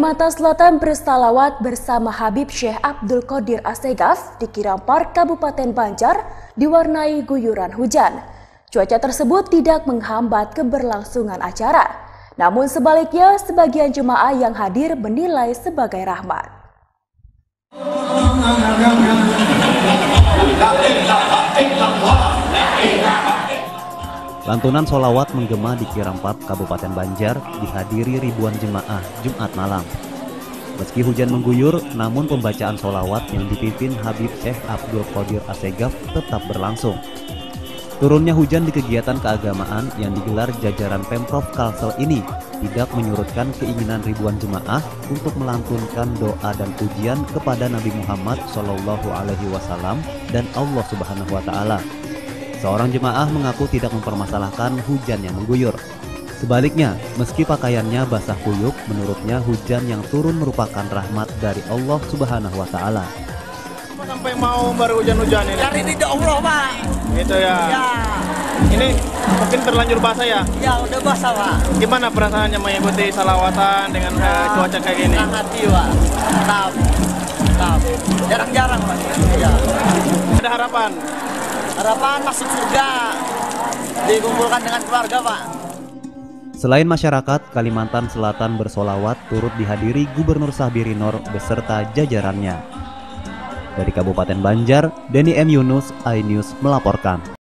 Kalimantan Selatan bersalawat bersama Habib Syekh Abdul Qadir Assegaf di Kirampar, Kabupaten Banjar, diwarnai guyuran hujan. Cuaca tersebut tidak menghambat keberlangsungan acara. Namun sebaliknya, sebagian jemaah yang hadir menilai sebagai rahmat. Lantunan sholawat menggema di Kirampar, Kabupaten Banjar dihadiri ribuan jemaah Jumat malam. Meski hujan mengguyur, namun pembacaan sholawat yang dipimpin Habib Syekh Abdul Qadir Assegaf tetap berlangsung. Turunnya hujan di kegiatan keagamaan yang digelar jajaran Pemprov Kalsel ini tidak menyurutkan keinginan ribuan jemaah untuk melantunkan doa dan pujian kepada Nabi Muhammad SAW dan Allah Subhanahu wa Ta'ala. Seorang jemaah mengaku tidak mempermasalahkan hujan yang mengguyur. Sebaliknya, meski pakaiannya basah kuyup, menurutnya hujan yang turun merupakan rahmat dari Allah Subhanahu wa Ta'ala. Sampai mau baru hujan-hujan ini? Dari ridho Allah, Pak. Gitu ya? Ya. Ini mungkin terlanjur basah ya? Ya, udah basah, Pak. Gimana perasaannya mengikuti salawatan dengan cuaca kayak gini? Senang hati, Pak. Mantap. Jarang-jarang, Pak. Ya. Ada harapan? Harapan masuk surga, dikumpulkan dengan keluarga, Pak. Selain masyarakat, Kalimantan Selatan bersolawat turut dihadiri Gubernur Sahbirinor beserta jajarannya. Dari Kabupaten Banjar, Denny M. Yunus, iNews melaporkan.